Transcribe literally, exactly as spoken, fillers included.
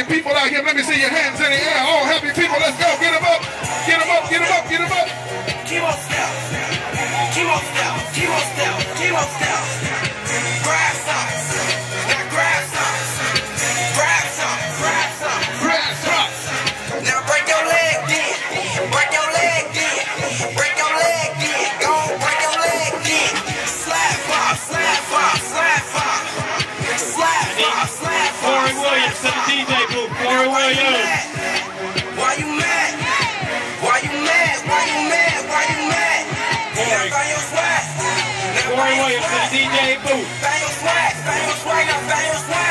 happy people out here. Let me see your hands in the air. All happy people, let's go. Get them up. Get them up, get them up, get them up. Keep on step. Keep on step. Keep on step. Keep on step. Grab some. Now grab some. Grab some. Grab some. Grab some. Now break your leg, then. Break your leg, then. Break your leg, then. Go break your leg, then. Slap pop, slap pop, slap pop. Slap pop, slap pop. Corey Williams to the D J booth. Corey Williams. Why you mad? Why you mad? Why you mad? Why you mad? Now find your swag. Now Corey Williams to the D J booth. find your swag. Find your swag. Now find your swag.